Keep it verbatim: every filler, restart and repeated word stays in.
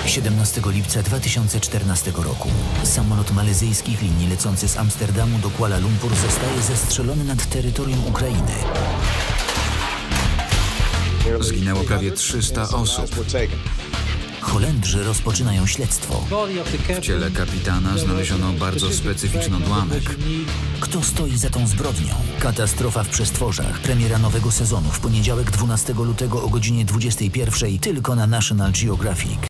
siedemnastego lipca dwa tysiące czternastego roku samolot malezyjskich linii lecący z Amsterdamu do Kuala Lumpur zostaje zestrzelony nad terytorium Ukrainy. Zginęło prawie trzysta osób. Holendrzy rozpoczynają śledztwo. W ciele kapitana znaleziono bardzo specyficzny odłamek. Kto stoi za tą zbrodnią? Katastrofa w przestworzach. Premiera nowego sezonu w poniedziałek dwunastego lutego o godzinie dwudziestej pierwszej tylko na National Geographic.